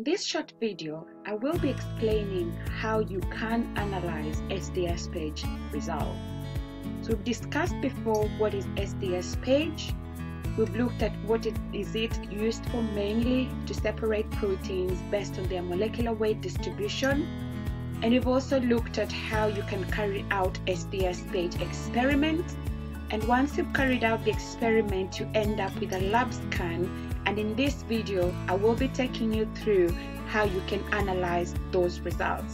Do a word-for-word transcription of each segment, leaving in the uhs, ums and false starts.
this short video, I will be explaining how you can analyze S D S-PAGE result. So we've discussed before what is S D S-PAGE. We've looked at what it is it used for, mainly to separate proteins based on their molecular weight distribution. And we've also looked at how you can carry out S D S-PAGE experiments. And once you've carried out the experiment, you end up with a lab scan. And in this video, I will be taking you through how you can analyze those results.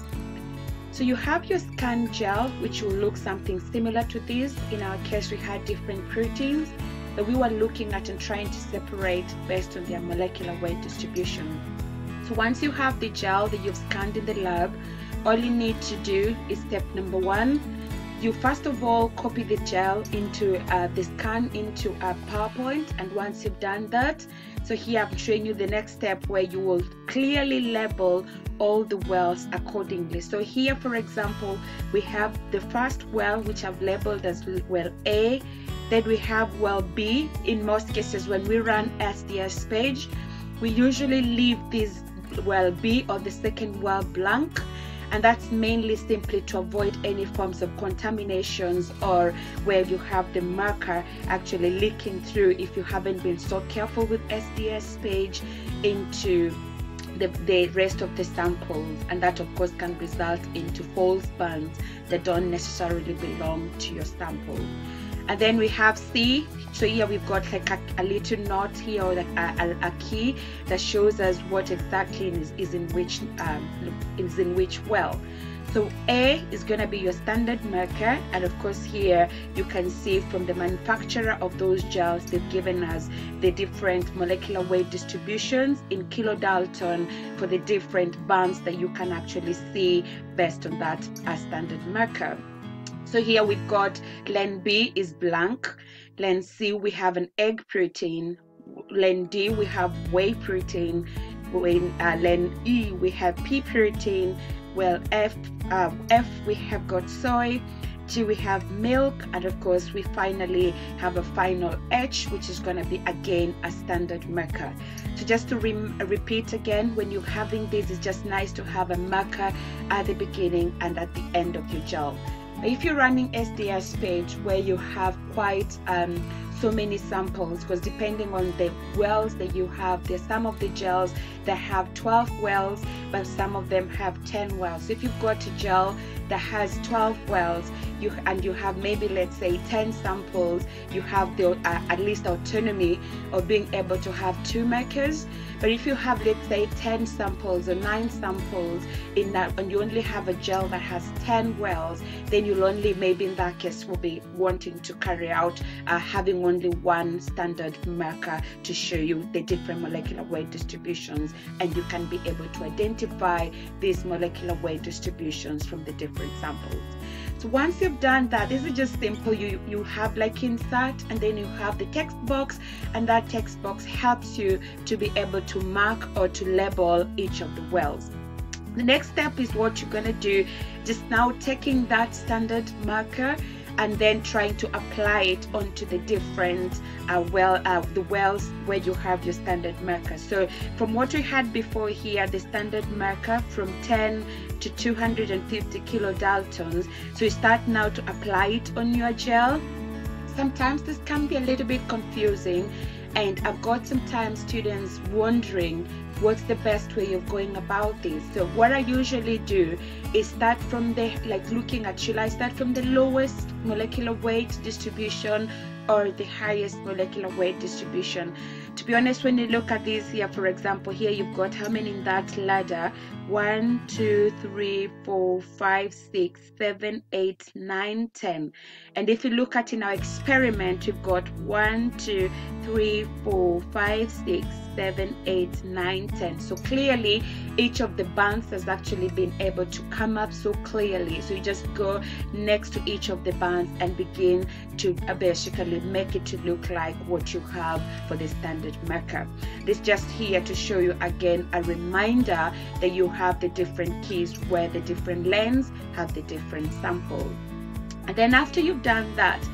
So you have your scan gel, which will look something similar to this. In our case, we had different proteins that we were looking at and trying to separate based on their molecular weight distribution. So once you have the gel that you've scanned in the lab, all you need to do is step number one. You first of all copy the gel into uh, the scan into a PowerPoint, and once you've done that, so here I'm showing you the next step where you will clearly label all the wells accordingly. So here, for example, we have the first well, which I've labeled as well A. Then we have well B. In most cases, when we run S D S-PAGE, we usually leave this well B or the second well blank. And that's mainly simply to avoid any forms of contaminations, or where you have the marker actually leaking through if you haven't been so careful with S D S-PAGE into the, the rest of the samples. And that of course can result into false bands that don't necessarily belong to your sample. And then we have C. So here we've got like a, a little note here, or like a, a, a key that shows us what exactly is, is in which um, is in which well. So A is going to be your standard marker, and of course here you can see from the manufacturer of those gels, they've given us the different molecular weight distributions in kilodalton for the different bands that you can actually see based on that uh, standard marker. So here we've got lane B is blank, lane C we have an egg protein, lane D we have whey protein, when uh, lane E we have pea protein, well F uh, F we have got soy, G we have milk, and of course we finally have a final H, which is going to be again a standard marker. So just to re repeat again, when you're having this, it's just nice to have a marker at the beginning and at the end of your gel. If you're running S D S-PAGE where you have quite um, so many samples, because depending on the wells that you have, there's some of the gels that have twelve wells, but some of them have ten wells. So if you've got a gel that has twelve wells, you and you have maybe, let's say, ten samples, you have the uh, at least autonomy of being able to have two markers. But if you have, let's say, ten samples or nine samples in that, and you only have a gel that has ten wells, then you'll only, maybe in that case, will be wanting to carry out uh, having only one standard marker to show you the different molecular weight distributions, and you can be able to identify these molecular weight distributions from the different samples. So once you've done that, this is just simple. You you have like insert, and then you have the text box, and that text box helps you to be able to mark or to label each of the wells. The next step is what you're going to do, just now taking that standard marker and then trying to apply it onto the different uh, well uh, the wells where you have your standard marker. So from what we had before here, the standard marker from ten to two hundred fifty kilodaltons. So you start now to apply it on your gel. Sometimes this can be a little bit confusing, and I've got sometimes students wondering what's the best way of going about this. So what I usually do is start from the, like looking at, should I start from the lowest molecular weight distribution or the highest molecular weight distribution? To be honest, when you look at this here, for example, here you've got how many in that ladder? One, two, three, four, five, six, seven, eight, nine, ten. And if you look at in our experiment, you've got one, two, three, four, five, six, seven, eight, nine, ten. So clearly each of the bands has actually been able to come up so clearly. So you just go next to each of the bands and begin to basically make it to look like what you have for the standard marker. This just here to show you again a reminder that you have the different keys where the different lanes have the different samples. And then after you've done that,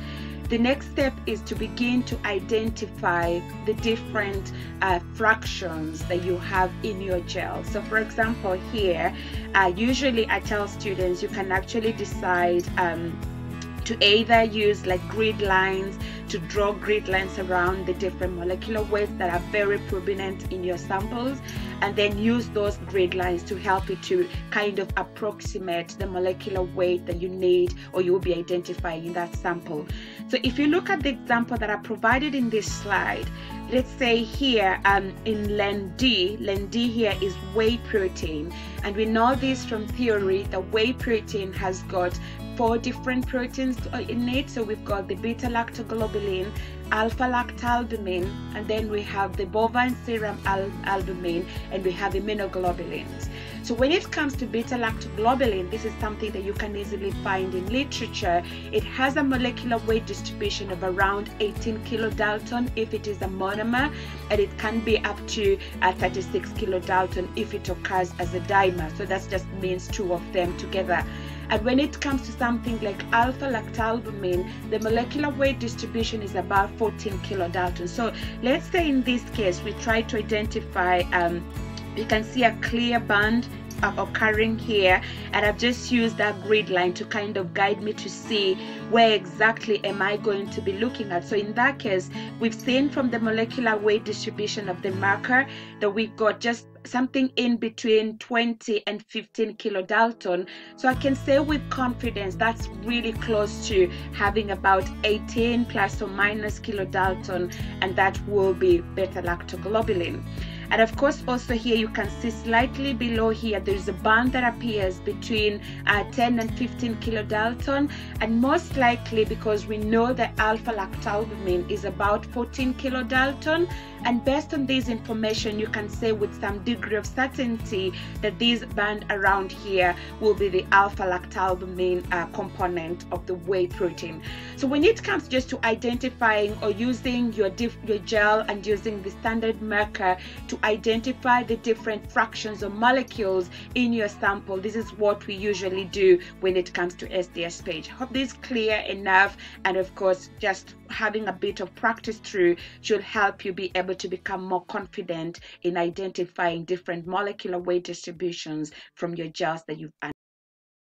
the next step is to begin to identify the different uh, fractions that you have in your gel. So for example here, uh, usually I tell students you can actually decide um, to either use like grid lines to draw grid lines around the different molecular weights that are very prominent in your samples, and then use those grid lines to help you to kind of approximate the molecular weight that you need or you will be identifying in that sample. So if you look at the example that I provided in this slide, let's say here um, in len D, len D here is whey protein, and we know this from theory that whey protein has got four different proteins in it. So we've got the beta lactoglobulin, alpha lactalbumin, and then we have the bovine serum al albumin, and we have immunoglobulins. So when it comes to beta lactoglobulin, this is something that you can easily find in literature. It has a molecular weight distribution of around eighteen kilodalton if it is a monomer, and it can be up to uh, thirty-six kilodalton if it occurs as a dimer. So that just means two of them together. And when it comes to something like alpha lactalbumin, the molecular weight distribution is about fourteen kilodalton. So let's say in this case, we try to identify, um, you can see a clear band occurring here, and I've just used that grid line to kind of guide me to see where exactly am I going to be looking at. So in that case, we've seen from the molecular weight distribution of the marker that we've got just something in between twenty and fifteen kilodalton. So I can say with confidence that's really close to having about eighteen plus or minus kilodalton, and that will be beta lactoglobulin. And of course also here you can see slightly below here there is a band that appears between uh, ten and fifteen kilodalton, and most likely because we know that alpha lactalbumin is about fourteen kilodalton, and based on this information you can say with some degree of certainty that this band around here will be the alpha lactalbumin uh, component of the whey protein. So when it comes just to identifying or using your, diff your gel and using the standard marker to identify the different fractions or molecules in your sample, this is what we usually do when it comes to S D S page. Hope this is clear enough, and of course just having a bit of practice through should help you be able to become more confident in identifying different molecular weight distributions from your gels that you've